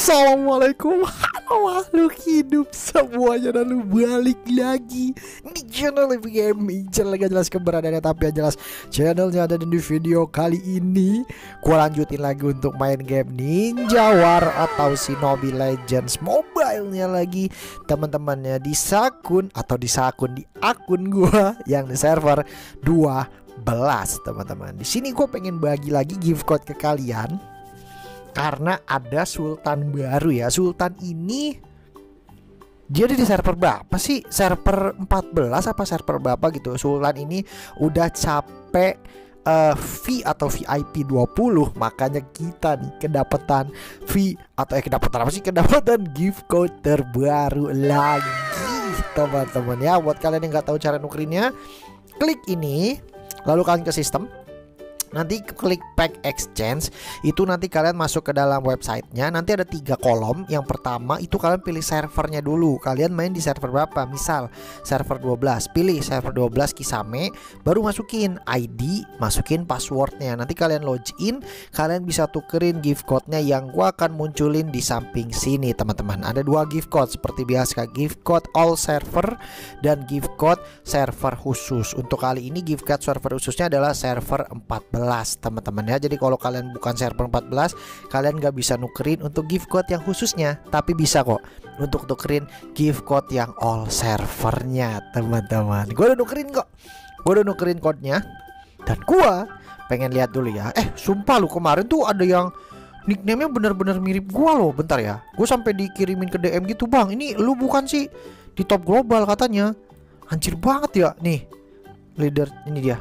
Assalamualaikum, halo makhluk hidup semuanya, dan lu balik lagi di channel Gaming. Channel gak jelas keberadaannya tapi yang jelas channelnya ada di video kali ini. Gua lanjutin lagi untuk main game Ninja War atau Shinobi Legends mobile-nya lagi, teman-temannya di akun di akun gua yang di server 12, teman-teman. Di sini gue pengen bagi lagi gift code ke kalian karena ada Sultan baru ya. Sultan ini dia di server berapa sih? Server 14 apa server berapa gitu. Sultan ini udah capek V atau VIP 20. Makanya kita nih kedapatan V atau kedapatan apa sih? Kedapatan gift code terbaru lagi, teman-teman ya. Buat kalian yang nggak tahu cara nukerinnya, klik ini, lalu kalian ke sistem. Nanti klik pack exchange, itu nanti kalian masuk ke dalam websitenya. Nanti ada 3 kolom. Yang pertama itu kalian pilih servernya dulu. Kalian main di server berapa? Misal server 12, pilih server 12 Kisame. Baru masukin ID, masukin passwordnya. Nanti kalian login, kalian bisa tukerin gift code-nya yang gua akan munculin di samping sini, teman-teman. Ada 2 gift code seperti biasa, gift code all server dan gift code server khusus. Untuk kali ini gift code server khususnya adalah server 14, teman-teman ya. Jadi kalau kalian bukan server 14, kalian nggak bisa nukerin untuk gift code yang khususnya, tapi bisa kok untuk nukerin gift code yang all servernya, teman-teman. Gue udah nukerin kok, gue udah nukerin code-nya, dan gue pengen lihat dulu ya. Sumpah lu, kemarin tuh ada yang nickname-nya bener-bener mirip gue loh. Bentar ya, gue sampai dikirimin ke DM gitu, bang, ini lu bukan sih di top global katanya. Anjir banget ya. Nih leader, ini dia.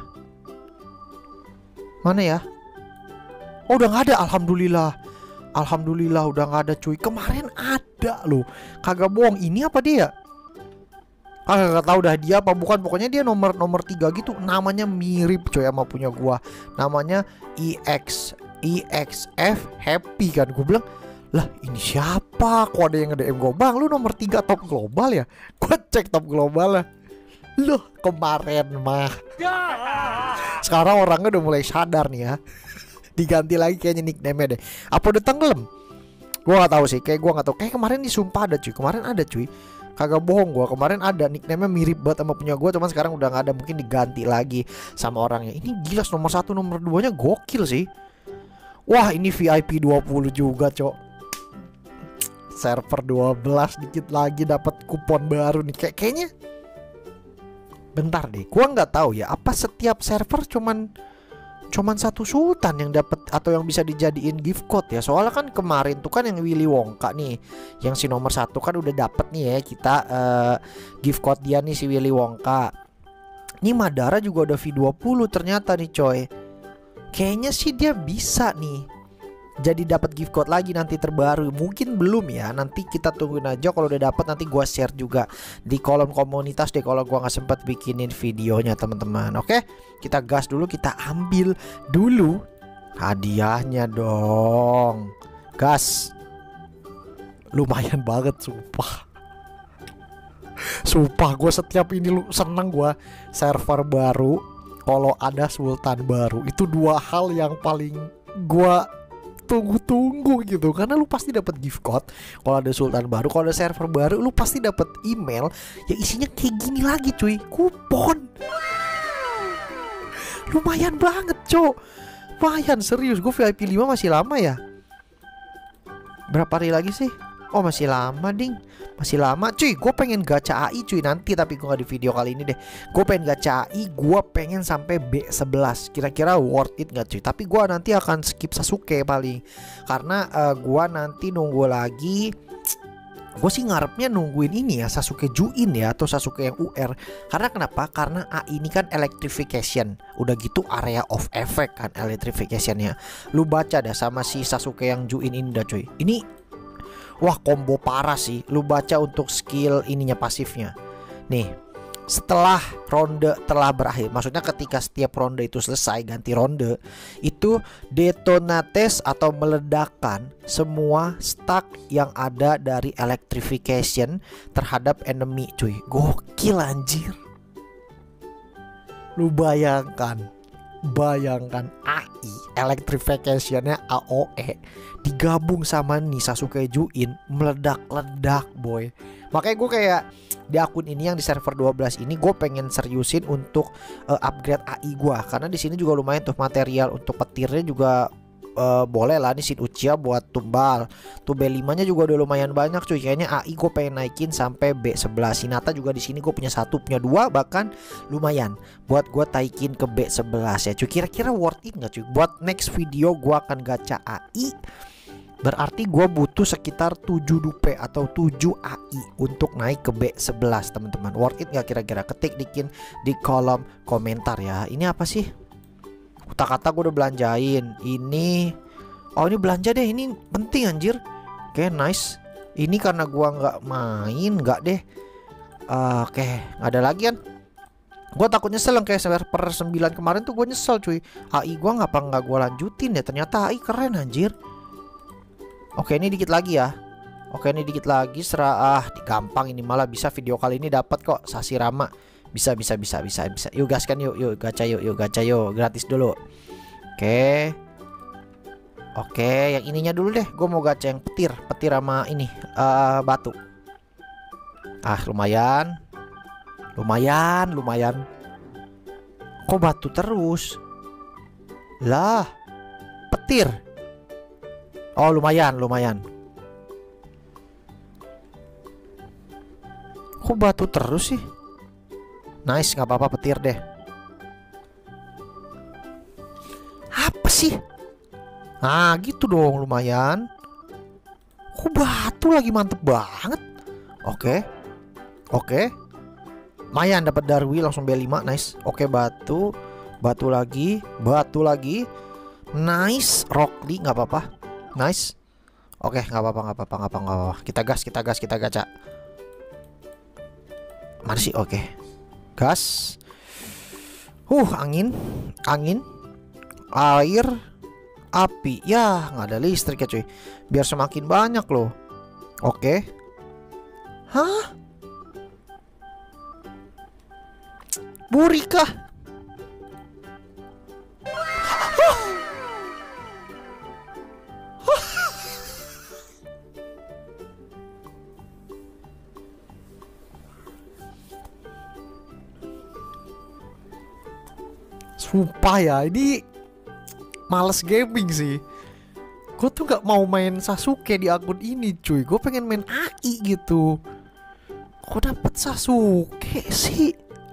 Mana ya? Oh, udah nggak ada. Alhamdulillah, alhamdulillah udah nggak ada cuy. Kemarin ada loh, kagak bohong. Ini apa dia? Kagak tahu dah dia apa bukan. Pokoknya dia nomor 3 gitu. Namanya mirip coy sama punya gua. Namanya EXF Happy kan. Gue bilang, lah ini siapa? Kok ada yang nge-DM gue, bang lu nomor 3 top global ya? Gue cek top global lah. Loh, kemarin mah. Sekarang orangnya udah mulai sadar nih ya. Diganti lagi kayaknya nickname-nya deh. Apa udah tenggelam? Gua nggak tahu sih. Kayak gua nggak tahu. Kayak kemarin disumpah ada cuy. Kemarin ada cuy. Kagak bohong gua. Kemarin ada nickname-nya mirip banget sama punya gua. Cuman sekarang udah nggak ada. Mungkin diganti lagi sama orangnya. Ini gila, nomor 1 nomor 2-nya gokil sih. Wah, ini VIP 20 juga cok. Server 12 dikit lagi dapat kupon baru nih. Kayaknya bentar deh, gua nggak tahu ya, apa setiap server cuman satu sultan yang dapat atau yang bisa dijadiin gift code ya. Soalnya kan kemarin tuh kan yang Willy Wonka nih, yang si nomor 1 kan udah dapet nih ya kita gift code dia nih, si Willy Wonka. Ini Madara juga udah V20 ternyata nih coy. Kayaknya sih dia bisa nih jadi dapat gift code lagi nanti terbaru. Mungkin belum ya, nanti kita tungguin aja. Kalau udah dapat nanti gua share juga di kolom komunitas deh, kalau gua nggak sempet bikinin videonya, teman-teman. Oke, kita gas dulu, kita ambil dulu hadiahnya dong. Gas. Lumayan banget sumpah. Sumpah gue setiap ini seneng gue server baru. Kalau ada sultan baru, itu 2 hal yang paling gua tunggu-tunggu gitu, karena lu pasti dapat gift code kalau ada sultan baru. Kalau ada server baru, lu pasti dapat email yang isinya kayak gini lagi cuy, kupon. Lumayan banget cok, lumayan serius. Gue VIP 5 masih lama ya. Berapa hari lagi sih? Oh masih lama ding, masih lama cuy. Gue pengen gacha AI cuy nanti, tapi gue gak di video kali ini deh. Gue pengen gacha AI, gue pengen sampai B11. Kira-kira worth it gak cuy? Tapi gue nanti akan skip Sasuke paling, karena gue nanti nunggu lagi. Gue sih ngarepnya nungguin ini ya, Sasuke Juin ya, atau Sasuke yang UR. Karena kenapa? Karena AI ini kan electrification, udah gitu area of effect kan electrificationnya. Lu baca dah sama si Sasuke yang Juin ini dah cuy. Ini wah combo parah sih. Lu baca untuk skill ininya, pasifnya. Nih, setelah ronde telah berakhir, maksudnya ketika setiap ronde itu selesai, ganti ronde, itu detonates atau meledakkan semua stack yang ada dari electrification terhadap enemy cuy. Gokil anjir. Lu bayangkan AI, electrificationnya AOE, digabung sama nih Sasuke Juin, meledak-ledak boy. Makanya gue kayak di akun ini yang di server 12 ini gue pengen seriusin untuk upgrade AI gue, karena di sini juga lumayan tuh material untuk petirnya juga. Boleh lah nih Shin Uchiha buat tumbal. Tuh B5 nya juga udah lumayan banyak cuy. Kayaknya AI gue pengen naikin sampai B11. Hinata juga di sini gue punya 1, punya 2, bahkan lumayan buat gue taikin ke B11 ya cuy. Kira-kira worth it nggak cuy? Buat next video gue akan gacha AI. Berarti gue butuh sekitar 7 dupe atau 7 AI untuk naik ke B11 teman-teman. Worth it nggak kira-kira? Ketik di kolom komentar ya. Ini apa sih? Kata-kata gue udah belanjain. Ini, oh ini belanja deh, ini penting anjir. Oke, nice. Ini karena gua nggak main, nggak deh. Oke, nggak ada lagi kan. Gue takut nyesel yang kayak server 9 kemarin tuh gue nyesel cuy. AI gua nggak gue lanjutin ya. Ternyata AI keren anjir. Oke, ini dikit lagi ya. Oke, ini dikit lagi. Gampang ini, malah bisa video kali ini dapat kok Sashirama. Bisa. Yuk gas kan, yuk gacha yuk gacha yuk, gratis dulu. Oke, yang ininya dulu deh. Gue mau gacha yang petir sama ini batu. Lumayan. Kok batu terus? Lah, petir. Oh, lumayan. Kok batu terus sih? Nice, nggak apa-apa, petir deh. Apa sih? Nah, gitu dong, lumayan. Kok batu lagi, mantep banget. Oke. Lumayan dapat Darwi langsung B5, nice. Oke, batu lagi. Nice, Rockly nggak apa-apa. Nice. Oke, nggak apa-apa. Kita gacha. Mana sih? Oke. Gas. Angin, air, api. Ya, nggak ada listrik ya cuy. Biar semakin banyak loh. Oke. Hah? Burika. Sumpah ya, ini males gaming sih. Gue tuh gak mau main Sasuke di akun ini cuy. Gue pengen main AI gitu. Kok dapet Sasuke sih?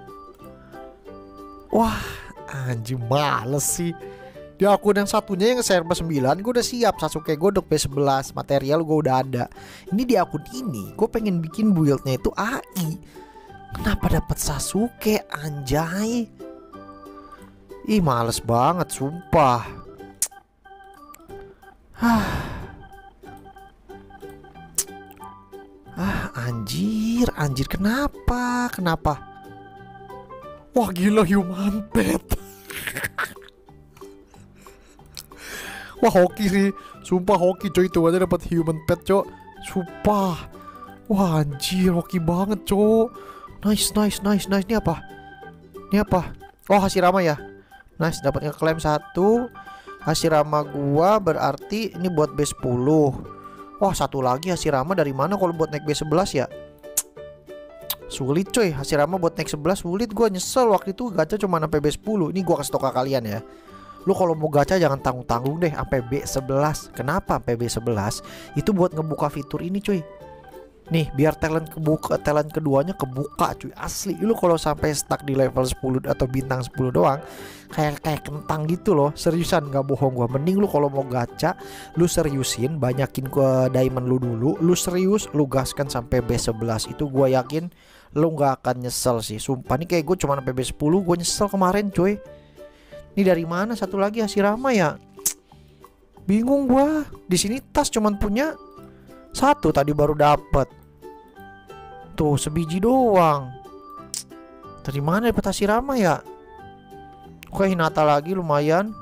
Wah, anjir males sih. Di akun yang satunya yang server 9 gue udah siap Sasuke gue udah B11, material gue udah ada. Ini di akun ini gue pengen bikin buildnya itu AI. Kenapa dapet Sasuke anjay? Ih, males banget sumpah. Anjir kenapa? Wah gila, human pet. Wah hoki sih, sumpah hoki coy, itu aja dapat human pet cok. Sumpah. Wah anjir hoki banget cok. Nice. Ini apa? Oh, Hashirama ya. Nice, dapat ngeklaim 1 Hashirama gua, berarti ini buat B10. Wah, 1 lagi Hashirama dari mana kalau buat naik B11 ya? Sulit coy, Hashirama buat naik 11 sulit. Gua nyesel waktu itu gacha cuma sampai B10. Ini gua kasih tau ke kalian ya. Lu kalau mau gacha jangan tanggung-tanggung deh sampai B11. Kenapa sampai B11? Itu buat ngebuka fitur ini cuy. Nih, biar talent keduanya kebuka cuy. Asli, lu kalau sampai stuck di level 10 atau bintang 10 doang, kayak kentang gitu loh. Seriusan, gak bohong gua. Mending lu kalau mau gacha, lu seriusin, banyakin ke diamond lu dulu. Lu serius, lu gaskan sampai B11. Itu gua yakin lu gak akan nyesel sih. Sumpah, nih kayak gue cuma sampai B10, gue nyesel kemarin cuy. Ini dari mana satu lagi Hashirama ya? Bingung gua. Di sini tas cuman punya 1 tadi baru dapat. Tuh sebiji doang. Dari mana dapat Hashirama ya? Oke, Hinata lagi lumayan.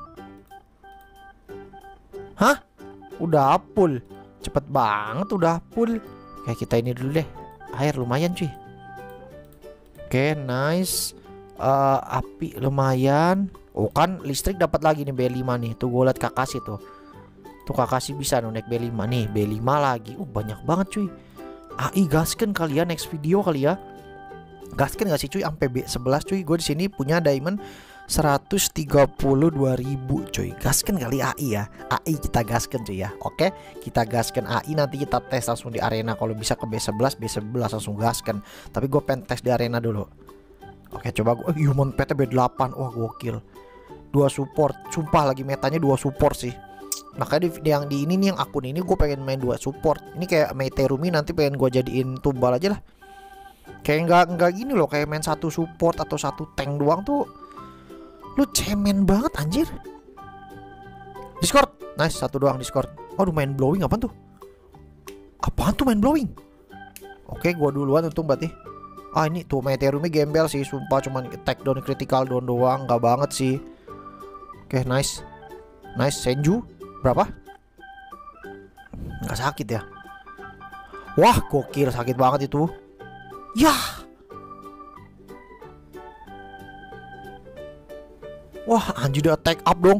Hah? Udah full. Cepet banget udah full. Kayak kita ini dulu deh. Air lumayan cuy. Oke, nice. Api lumayan. Oh kan listrik dapat lagi nih B5 nih. Tuh gue liat Kakashi tuh. Tuh Kakashi bisa nih naik B5 nih. B5 lagi. Banyak banget cuy. AI gasken kali ya, next video kali ya. Gasken gak sih cuy sampai B11 cuy. Gue di sini punya diamond 132.000 cuy. Gasken kali AI ya. AI kita gasken cuy ya. Oke, kita gasken AI, nanti kita tes langsung di arena. Kalau bisa ke B11 langsung gasken. Tapi gue pengen tes di arena dulu. Oke, coba gue human pet B8. Wah, gokil. 2 support. Sumpah lagi metanya 2 support sih. Makanya yang di ini nih, yang akun ini gue pengen main 2 support. Ini kayak Meiterumi nanti pengen gue jadiin tumbal aja lah. Kayak nggak gini loh, kayak main 1 support atau 1 tank doang tuh. Lu cemen banget anjir. Discord. Nice, 1 doang Discord. Waduh, main blowing apaan tuh? Apaan tuh main blowing? Oke, gua duluan untung berarti. Ini tuh Meteorumi gembel sih, sumpah cuman attack down, critical down doang, nggak banget sih. Oke, nice. Nice, Senju. Berapa? Nggak sakit ya? Wah, gokil, sakit banget itu. Yah. Wah, anjir, udah attack up dong.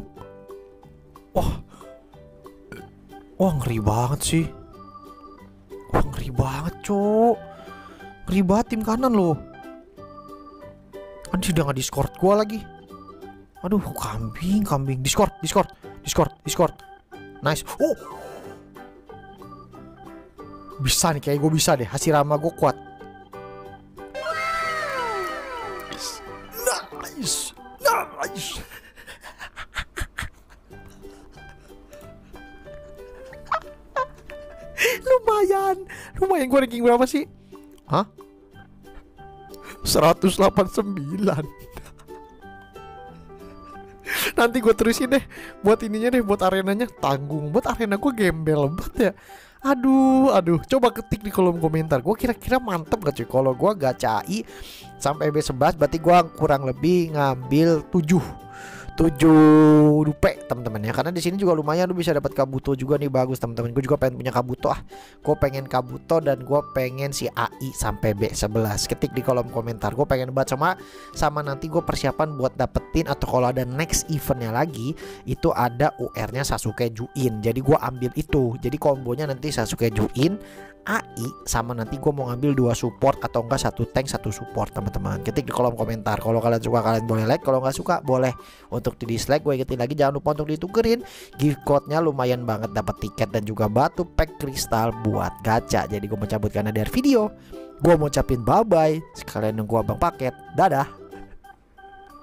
Wah, ngeri banget sih. Wah, ngeri banget, cok. Ngeri banget tim kanan loh. Anjir, udah nggak Discord gua lagi. Aduh, kambing. Discord. Nice. Bisa nih, kayak gue bisa deh. Hashirama gue kuat. Nice. Lumayan gue ranking berapa sih? Hah? 189. Nanti gue terusin deh buat ininya deh, buat arenanya. Tanggung buat arena gue gembel banget ya. Aduh, coba ketik di kolom komentar. Gue kira-kira mantep gak cuy kalau gue gacha AI sampai B11. Berarti gue kurang lebih ngambil 7 rupiah teman-teman ya. Karena di sini juga lumayan lu bisa dapat Kabuto juga nih, bagus teman-teman. Gue juga pengen punya Kabuto. Gue pengen Kabuto dan gue pengen si AI sampai B11. Ketik di kolom komentar. Gue pengen banget sama nanti gue persiapan buat dapetin, atau kalau ada next eventnya lagi itu ada UR-nya Sasuke Juin. Jadi gue ambil itu. Jadi kombonya nanti Sasuke Juin, AI, sama nanti gue mau ngambil 2 support atau enggak 1 tank 1 support teman-teman. Ketik di kolom komentar. Kalau kalian suka kalian boleh like, kalau nggak suka boleh untuk di dislike. Gue ingetin lagi, jangan lupa untuk ditukerin. Gift code-nya lumayan banget, dapat tiket dan juga batu pack kristal buat gacha. Jadi gue mau cabut karena dari video. Gue mau ucapin bye bye. Sekalian nunggu abang paket. Dadah.